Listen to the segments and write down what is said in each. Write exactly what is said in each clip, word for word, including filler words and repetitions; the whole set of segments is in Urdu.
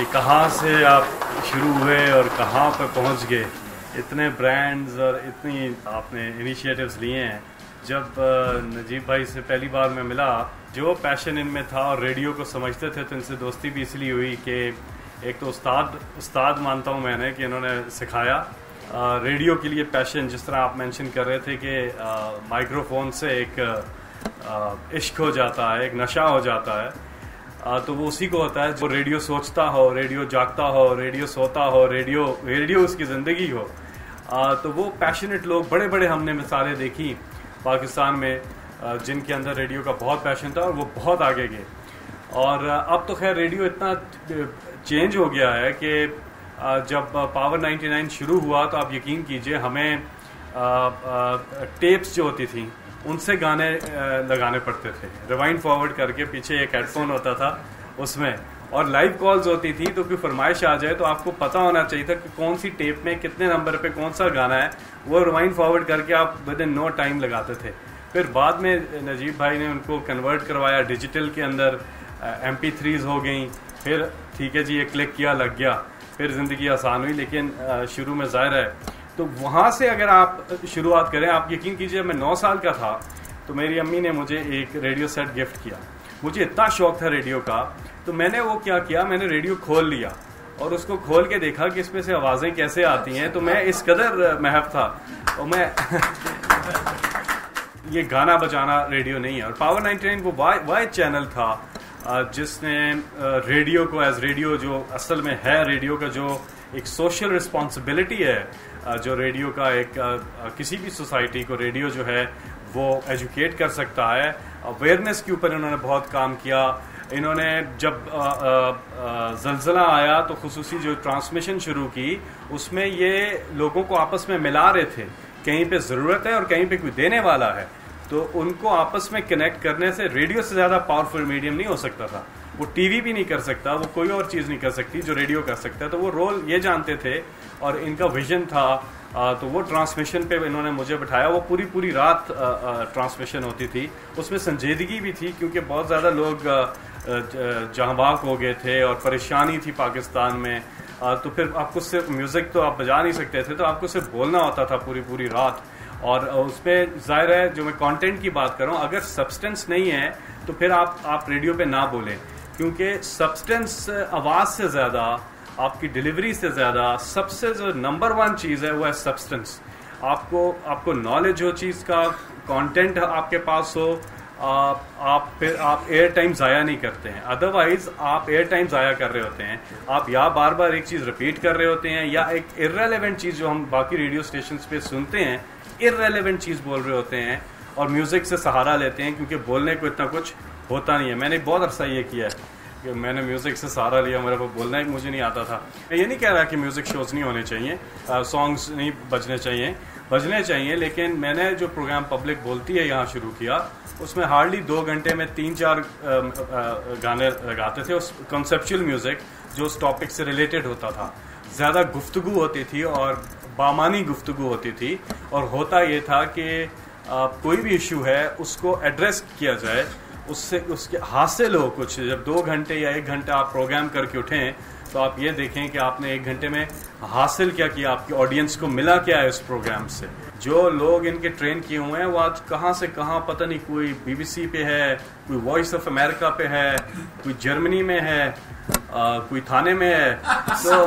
کہاں سے آپ شروع ہوئے اور کہاں پہ پہنچ گئے. اتنے برانڈز اور اتنی آپ نے انیشیٹوز لیے ہیں. جب نجیب بھائی سے پہلی بار میں ملا, جو پیشن ان میں تھا اور ریڈیو کو سمجھتے تھے, تو ان سے دوستی بھی اس لیے ہوئی کہ ایک تو استاد استاد مانتا ہوں میں نے کہ انہوں نے سکھایا ریڈیو کے لیے پیشن. جس طرح آپ مینشن کر رہے تھے کہ مائکرو فون سے ایک عشق ہو جاتا ہے, ایک نشہ ہو جاتا ہے, تو وہ اسی کو ہوتا ہے جو ریڈیو سوچتا ہو, ریڈیو جاگتا ہو, ریڈیو سوتا ہو, ریڈیو ریڈیو اس کی زندگی ہو. تو وہ پیشنیٹ لوگ بڑے بڑے ہم نے مثالیں دیکھی پاکستان میں جن کے اندر ریڈیو کا بہت پیشن تھا اور وہ بہت آگے گئے. اور اب تو خیر ریڈیو اتنا چینج ہو گیا ہے کہ جب پاور نائنٹی نائن شروع ہوا تو آپ یقین کیجئے ہمیں ٹیپس جو ہوتی تھیں ان سے گانے لگانے پڑتے تھے, ریوائنڈ فارورڈ کر کے. پیچھے ایک ہیڈ فون ہوتا تھا اس میں, اور لائیو کالز ہوتی تھی, تو کوئی فرمائش آ جائے تو آپ کو پتہ ہونا چاہیے تھا کہ کون سی ٹیپ میں کتنے نمبر پہ کون سا گانا ہے. وہ ریوائنڈ فارورڈ کر کے آپ ود ان نو ٹائم لگاتے تھے. پھر بعد میں نجیب بھائی نے ان کو کنورٹ کروایا ڈیجیٹل کے اندر, ایم پی تھریز ہو گئیں. پھر ٹھیک ہے جی یہ کلک کیا لگ گیا, پھر زندگی آسان ہوئی. لیکن شروع میں ظاہر ہے تو وہاں سے اگر آپ شروعات کریں, آپ یقین کیجئے میں نو سال کا تھا تو میری امی نے مجھے ایک ریڈیو سیٹ گفٹ کیا. مجھے اتنا شوق تھا ریڈیو کا, تو میں نے وہ کیا کیا, میں نے ریڈیو کھول لیا اور اس کو کھول کے دیکھا کہ اس میں سے آوازیں کیسے آتی ہیں. تو میں اس قدر محب تھا, اور میں یہ گانا بجانا ریڈیو نہیں ہے. اور پاور نائنٹی نائن وہ واحد چینل تھا جس نے ریڈیو کو ایز ریڈیو, جو اصل میں ہے ریڈیو کا جو ایک سوشل رسپانسبلٹی ہے, جو ریڈیو کا ایک کسی بھی سوسائٹی کو ریڈیو جو ہے وہ ایجوکیٹ کر سکتا ہے. اویئرنیس کے اوپر انہوں نے بہت کام کیا. انہوں نے جب زلزلہ آیا تو خصوصی جو ٹرانسمیشن شروع کی, اس میں یہ لوگوں کو آپس میں ملا رہے تھے. کہیں پہ ضرورت ہے اور کہیں پہ کوئی دینے والا ہے, تو ان کو آپس میں کنیکٹ کرنے سے ریڈیو سے زیادہ پاورفل میڈیم نہیں ہو سکتا تھا. وہ ٹی وی بھی نہیں کر سکتا, وہ کوئی اور چیز نہیں کر سکتی جو ریڈیو کر سکتا ہے. تو وہ رول یہ جانتے تھے اور ان کا ویژن تھا. تو وہ ٹرانسمیشن پہ انہوں نے مجھے بٹھایا. وہ پوری پوری رات ٹرانسمیشن ہوتی تھی. اس میں سنجیدگی بھی تھی کیونکہ بہت زیادہ لوگ جہاں باک ہو گئے تھے اور پریشانی تھی پاکستان میں. تو پھر آپ کو صرف میوزک تو آپ بجا نہیں سکتے تھے, تو آپ کو صرف بولنا ہوتا تھا پوری پوری رات. اور اس پہ ظاہر ہے جو میں کانٹینٹ کی بات کر رہا ہوں, اگر سبسٹنس نہیں ہے تو پھر آپ آپ ریڈیو پہ نہ بولیں, کیونکہ سبسٹنس آواز سے زیادہ, آپ کی ڈیلیوری سے زیادہ سب سے جو نمبر ون چیز ہے وہ ہے سبسٹنس. آپ کو آپ کو نالج ہو چیز کا, کانٹینٹ آپ کے پاس ہو, آپ پھر آپ ایئر ٹائم ضائع نہیں کرتے ہیں. ادروائز آپ ایئر ٹائم ضائع کر رہے ہوتے ہیں. آپ یا بار بار ایک چیز ریپیٹ کر رہے ہوتے ہیں, یا ایک ارریلیونٹ چیز جو ہم باقی ریڈیو اسٹیشنز پہ سنتے ہیں ارریلیونٹ چیز بول رہے ہوتے ہیں, اور میوزک سے سہارا لیتے ہیں کیونکہ بولنے کو اتنا کچھ ہوتا نہیں ہے. میں نے بہت عرصہ یہ کیا ہے کہ میں نے میوزک سے سہارا لیا, میرے کو بولنا ہی مجھے نہیں آتا تھا. میں یہ نہیں کہہ رہا کہ میوزک شوز نہیں ہونے چاہیے, سانگس نہیں بجنے چاہیے, بجنے چاہیے. لیکن میں نے جو پروگرام پبلک بولتی ہے یہاں شروع کیا, اس میں ہارڈلی دو گھنٹے میں تین چار گانے لگاتے تھے. اس کنسیپچل میوزک جو اس ٹاپک سے ریلیٹڈ ہوتا تھا, زیادہ گفتگو ہوتی تھی اور بامانی گفتگو ہوتی تھی. اور ہوتا یہ تھا کہ کوئی بھی ایشو ہے اس کو ایڈریس کیا جائے, اس سے اس کے حاصل ہو کچھ. جب دو گھنٹے یا ایک گھنٹہ آپ پروگرام کر کے اٹھیں تو آپ یہ دیکھیں کہ آپ نے ایک گھنٹے میں حاصل کیا کیا, آپ کی آڈینس کو ملا کیا ہے اس پروگرام سے. جو لوگ ان کے ٹرین کیے ہوئے ہیں وہ آج کہاں سے کہاں پتہ نہیں, کوئی بی بی سی پہ ہے, کوئی وائس آف امریکہ پہ ہے, کوئی جرمنی میں ہے, آ, کوئی تھانے میں ہے. تو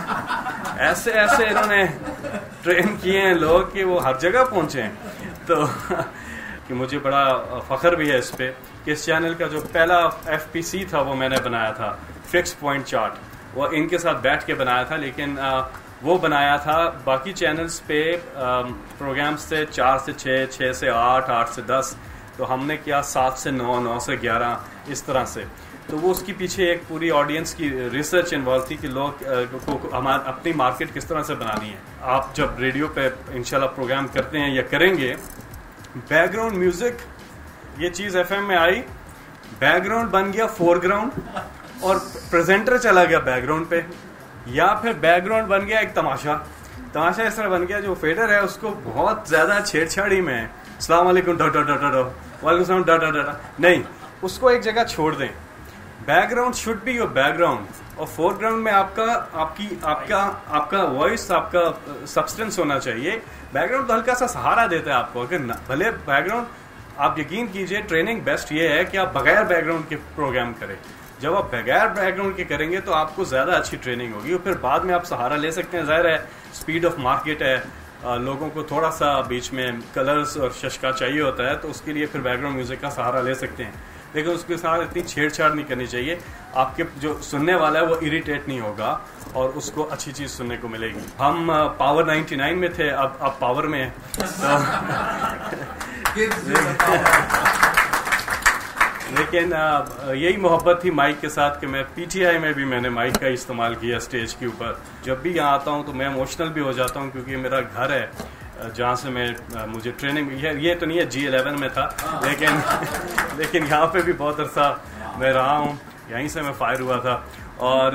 ایسے ایسے انہوں نے ٹرین کیے ہیں لوگ کہ وہ ہر جگہ پہنچے ہیں. تو کہ مجھے بڑا فخر بھی ہے اس پہ کہ اس چینل کا جو پہلا ایف پی سی تھا وہ میں نے بنایا تھا, فکس پوائنٹ چارٹ. وہ ان کے ساتھ بیٹھ کے بنایا تھا, لیکن وہ بنایا تھا باقی چینلز پہ پروگرامز سے چار سے چھ, چھ سے آٹھ, آٹھ سے دس. تو ہم نے کیا سات سے نو, نو سے گیارہ, اس طرح سے. تو وہ اس کے پیچھے ایک پوری آڈینس کی ریسرچ انوالو تھی کہ لوگ کو ہمارا اپنی مارکیٹ کس طرح سے بنانی ہے. آپ جب ریڈیو پہ انشاءاللہ پروگرام کرتے ہیں یا کریں گے, بیک گراؤنڈ میوزک یہ چیز ایف ایم میں آئی, بیک گراؤنڈ بن گیا فور گراؤنڈ اور پریزنٹر چلا گیا بیک گراؤنڈ پہ, یا پھر بیک گراؤنڈ بن گیا ایک تماشا. تماشا اس طرح بن گیا جو فیڈر ہے اس کو بہت زیادہ چھیڑ چھاڑی میں ہے, السلام علیکم ڈا ڈا ڈا ڈا, وعلیکم السلام ڈا ڈا ڈا, نہیں, اس کو ایک جگہ چھوڑ دیں. Background should be your background, اور فور گراؤنڈ میں آپ کا آپ کی آپ کا آپ کا وائس, آپ کا سبسٹنس ہونا چاہیے. بیک گراؤنڈ تو ہلکا سا سہارا دیتا ہے آپ کو. اگر بھلے بیک گراؤنڈ, آپ یقین کیجئے ٹریننگ بیسٹ یہ ہے کہ آپ بغیر بیک گراؤنڈ کے پروگرام کریں. جب آپ بغیر بیک گراؤنڈ کے کریں گے تو آپ کو زیادہ اچھی ٹریننگ ہوگی, اور پھر بعد میں آپ سہارا لے سکتے ہیں. ظاہر ہے اسپیڈ آف مارکیٹ ہے, لوگوں کو تھوڑا سا بیچ میں کلرز اور ششکا چاہیے ہوتا ہے, تو اس کے لیے پھر بیک گراؤنڈ میوزک کا سہارا لے سکتے ہیں, لیکن اس کے ساتھ اتنی چھیڑ چھاڑ نہیں کرنی چاہیے. آپ کے جو سننے والا ہے وہ اریٹیٹ نہیں ہوگا اور اس کو اچھی چیز سننے کو ملے گی. ہم پاور نائنٹی نائن میں تھے, اب اب پاور میں لیکن یہی محبت تھی مائک کے ساتھ کہ میں پی ٹی آئی میں بھی میں نے مائک کا استعمال کیا اسٹیج کے اوپر. جب بھی یہاں آتا ہوں تو میں ایموشنل بھی ہو جاتا ہوں, کیونکہ میرا گھر ہے جہاں سے میں مجھے ٹریننگ, یہ تو نہیں ہے جی الیون میں تھا, لیکن لیکن یہاں پہ بھی بہت عرصہ میں رہا ہوں, یہیں سے میں فائر ہوا تھا, اور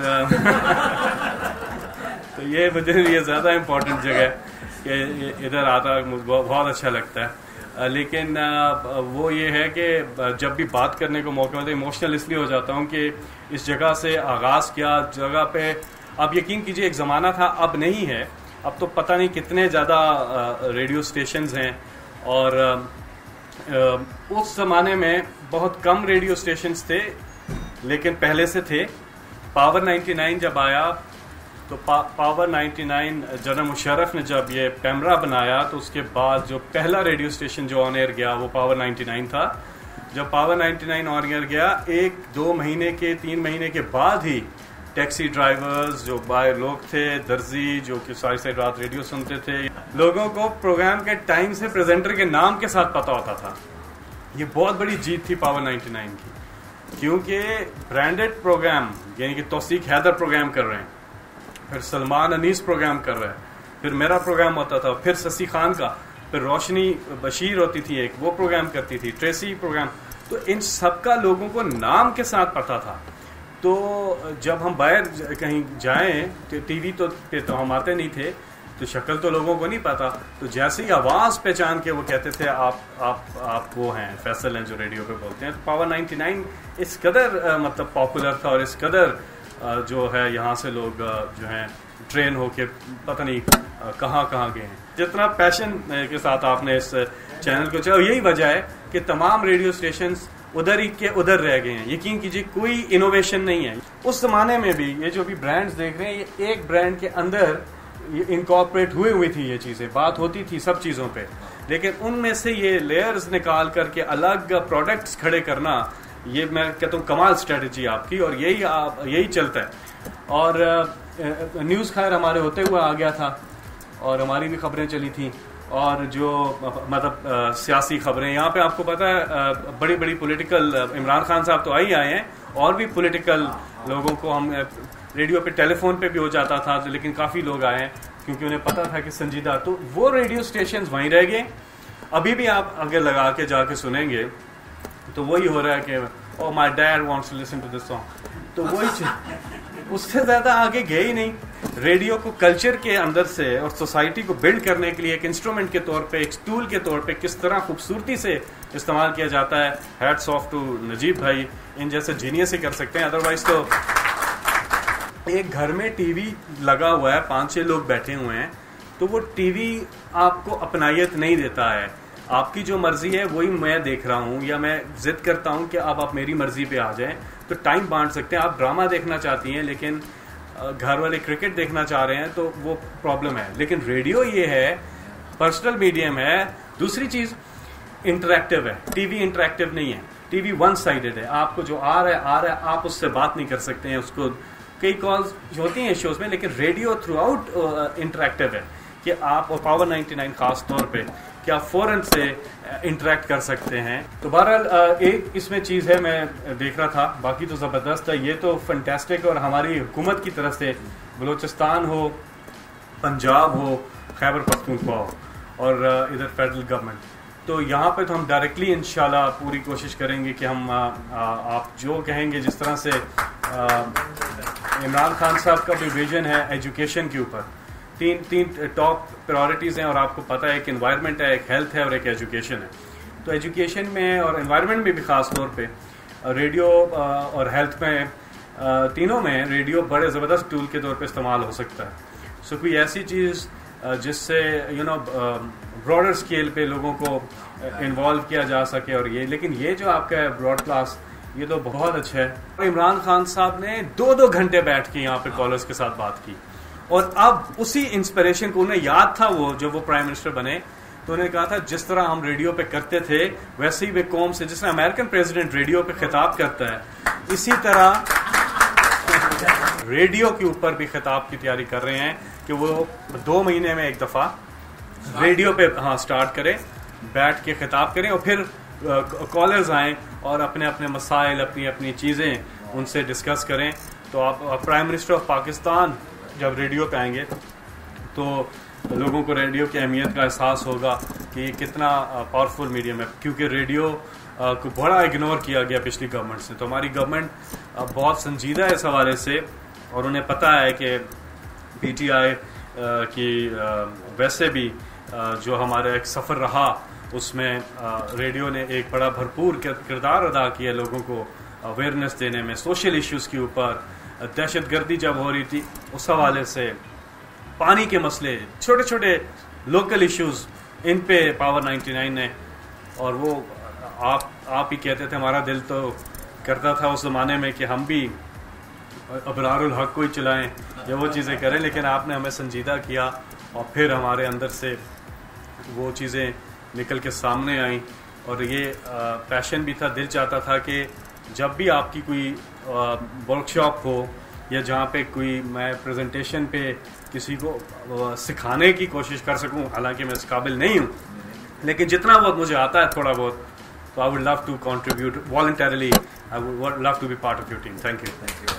تو یہ مجھے یہ زیادہ امپورٹنٹ جگہ ہے کہ ادھر آتا مجھے بہت اچھا لگتا ہے. لیکن وہ یہ ہے کہ جب بھی بات کرنے کو موقع ملتا ہے ایموشنل اس لیے ہو جاتا ہوں کہ اس جگہ سے آغاز کیا جگہ پہ. آپ یقین کیجئے ایک زمانہ تھا, اب نہیں ہے, اب تو پتہ نہیں کتنے زیادہ ریڈیو اسٹیشنز ہیں, اور اس زمانے میں بہت کم ریڈیو اسٹیشنز تھے, لیکن پہلے سے تھے. پاور نائنٹی نائن جب آیا تو power ninety nine general Musharraf نے جب یہ پیمرا بنایا تو اس کے بعد جو پہلا ریڈیو اسٹیشن جو آن ایئر گیا وہ پاور نائنٹی نائن تھا. جب power ninety nine on air گیا, ایک دو مہینے کے تین مہینے کے بعد ہی ٹیکسی ڈرائیورز جو باہر لوگ تھے, درزی جو کہ ساری ساری رات ریڈیو سنتے تھے, لوگوں کو پروگرام کے ٹائم سے پریزنٹر کے نام کے ساتھ پتہ ہوتا تھا. یہ بہت بڑی جیت تھی پاور نائنٹی نائن کی, کیونکہ برانڈڈ پروگرام یعنی کہ توثیق حیدر پروگرام کر رہے ہیں, پھر سلمان انیس پروگرام کر رہا ہے, پھر میرا پروگرام ہوتا تھا, پھر سسی خان کا, پھر روشنی بشیر ہوتی تھی ایک, وہ پروگرام کرتی تھی, ٹریسی پروگرام. تو ان سب کا لوگوں کو نام کے ساتھ پتہ تھا. تو جب ہم باہر کہیں جائیں ٹی وی تو پہ تو ہم آتے نہیں تھے, تو شکل تو لوگوں کو نہیں پتا, تو جیسے ہی آواز پہچان کے وہ کہتے تھے آپ آپ آپ وہ ہیں فیصل ہیں جو ریڈیو پہ بولتے ہیں. تو پاور نائنٹی نائن اس قدر مطلب پاپولر تھا, اور اس قدر جو ہے یہاں سے لوگ جو ہیں ٹرین ہو کے پتہ نہیں کہاں کہاں گئے ہیں. جتنا پیشن کے ساتھ آپ نے اس چینل کو چلایا, یہی وجہ ہے کہ تمام ریڈیو اسٹیشنز ادھر ہی کے ادھر رہ گئے ہیں. یقین کیجیے کوئی انوویشن نہیں ہے. اس زمانے میں بھی یہ جو بھی برانڈز دیکھ رہے ہیں, یہ ایک برانڈ کے اندر انکارپوریٹ ہوئے ہوئی تھی, یہ چیزیں بات ہوتی تھی سب چیزوں پہ, لیکن ان میں سے یہ لیئرز نکال کر کے الگ پروڈکٹس کھڑے کرنا, یہ میں کہتا ہوں کمال اسٹریٹجی آپ کی, اور یہی آپ یہی چلتا ہے. اور نیوز خیر ہمارے ہوتے ہوئے آ گیا تھا, اور ہماری بھی خبریں چلی تھیں, اور جو مطلب سیاسی خبریں یہاں پہ آپ کو پتہ ہے بڑی بڑی پولیٹیکل, عمران خان صاحب تو آئی آئے ہیں, اور بھی پولیٹیکل لوگوں کو ہم ریڈیو پہ ٹیلی فون پہ بھی ہو جاتا تھا, لیکن کافی لوگ آئے ہیں کیونکہ انہیں پتہ تھا کہ سنجیدہ, تو وہ ریڈیو اسٹیشنز وہیں رہ گئے. ابھی بھی آپ اگر لگا کے جا کے سنیں گے تو وہی ہو رہا ہے کہ oh my dad wants to listen to this song, تو وہی اس سے زیادہ آگے گئے ہی نہیں. ریڈیو کو کلچر کے اندر سے اور سوسائٹی کو بلڈ کرنے کے لیے ایک انسٹرومنٹ کے طور پہ, ایک ٹول کے طور پہ کس طرح خوبصورتی سے استعمال کیا جاتا ہے. ہیٹس آف ٹو نجیب بھائی, ان جیسے جینیس ہی کر سکتے ہیں, ادروائز تو ایک گھر میں ٹی وی لگا ہوا ہے, پانچ چھ لوگ بیٹھے ہوئے ہیں, تو وہ ٹی وی آپ کو اپنائیت نہیں دیتا ہے. آپ کی جو مرضی ہے وہی میں دیکھ رہا ہوں, یا میں ضد کرتا ہوں کہ اب آپ میری مرضی پہ آ جائیں, تو ٹائم بانٹ سکتے ہیں. آپ ڈرامہ دیکھنا چاہتی ہیں لیکن گھر والے کرکٹ دیکھنا چاہ رہے ہیں, تو وہ پرابلم ہے. لیکن ریڈیو یہ ہے پرسنل میڈیم ہے. دوسری چیز انٹریکٹیو ہے, ٹی وی انٹریکٹیو نہیں ہے. ٹی وی ون سائیڈڈ ہے, آپ کو جو آ رہا ہے آ رہا ہے, آپ اس سے بات نہیں کر سکتے ہیں. اس کو کئی کالز ہوتی ہیں شوز میں, لیکن ریڈیو تھرو آؤٹ انٹریکٹیو ہے کہ آپ, اور پاور نائنٹی نائن خاص طور پہ, کہ آپ فوراً سے انٹریکٹ کر سکتے ہیں. تو بہرحال ایک اس میں چیز ہے, میں دیکھ رہا تھا, باقی تو زبردست ہے. یہ تو فنٹاسٹک, اور ہماری حکومت کی طرف سے بلوچستان ہو, پنجاب ہو, خیبر پختونخوا ہو, اور ادھر فیڈرل گورنمنٹ, تو یہاں پہ تو ہم ڈائریکٹلی انشاءاللہ پوری کوشش کریں گے کہ ہم آپ جو کہیں گے, جس طرح سے عمران خان صاحب کا بھی ویژن ہے ایجوکیشن کے اوپر, تین تین ٹاپ پرائورٹیز ہیں, اور آپ کو پتہ ہے ایک انوائرمنٹ ہے, ایک ہیلتھ ہے, اور ایک ایجوکیشن ہے. تو ایجوکیشن میں اور انوائرمنٹ میں بھی خاص طور پہ ریڈیو اور ہیلتھ میں تینوں میں ریڈیو بڑے زبردست ٹول کے طور پہ استعمال ہو سکتا ہے. سو کوئی ایسی چیز جس سے یو نو براڈر اسکیل پہ لوگوں کو انوالو کیا جا سکے. اور یہ لیکن یہ جو آپ کا ہے براڈ کاسٹ, یہ تو بہت اچھا ہے. عمران خان صاحب نے دو دو گھنٹے بیٹھ کے یہاں پہ کالرز کے ساتھ بات کی, اور اب اسی انسپریشن کو انہیں یاد تھا وہ جب وہ پرائم منسٹر بنے, تو انہوں نے کہا تھا جس طرح ہم ریڈیو پہ کرتے تھے ویسے ہی وہ قوم سے, جس طرح امریکن پریزیڈنٹ ریڈیو پہ خطاب کرتا ہے, اسی طرح ریڈیو کے اوپر بھی خطاب کی تیاری کر رہے ہیں کہ وہ دو مہینے میں ایک دفعہ ریڈیو پہ ہاں اسٹارٹ کریں, بیٹھ کے خطاب کریں, اور پھر کالرز آئیں اور اپنے اپنے مسائل, اپنی اپنی چیزیں ان سے ڈسکس کریں. تو آپ پرائم منسٹر آف پاکستان جب ریڈیو پہ آئیں گے تو لوگوں کو ریڈیو کی اہمیت کا احساس ہوگا کہ یہ کتنا پاورفل میڈیم ہے, کیونکہ ریڈیو کو بڑا اگنور کیا گیا پچھلی گورنمنٹ سے. تو ہماری گورنمنٹ بہت سنجیدہ ہے اس حوالے سے, اور انہیں پتہ ہے کہ پی ٹی آئی کی ویسے بھی جو ہمارا ایک سفر رہا اس میں ریڈیو نے ایک بڑا بھرپور کردار ادا کیا لوگوں کو اویئرنیس دینے میں, سوشل ایشوز کے اوپر. دہشت گردی جب ہو رہی تھی اس حوالے سے, پانی کے مسئلے, چھوٹے چھوٹے لوکل ایشوز, ان پہ پاور نائنٹی نائن نے, اور وہ آپ آپ ہی کہتے تھے, ہمارا دل تو کرتا تھا اس زمانے میں کہ ہم بھی ابرار الحق کو ہی چلائیں یا وہ چیزیں کریں, لیکن آپ نے ہمیں سنجیدہ کیا اور پھر ہمارے اندر سے وہ چیزیں نکل کے سامنے آئیں. اور یہ پیشن بھی تھا, دل چاہتا تھا کہ جب بھی آپ کی کوئی ورک شاپ ہو یا جہاں پہ کوئی میں پریزنٹیشن پہ کسی کو سکھانے کی کوشش کر سکوں, حالانکہ میں اس قابل نہیں ہوں, لیکن جتنا بہت مجھے آتا ہے تھوڑا بہت, تو I would love to contribute voluntarily, I would love to be part of your team. Thank you.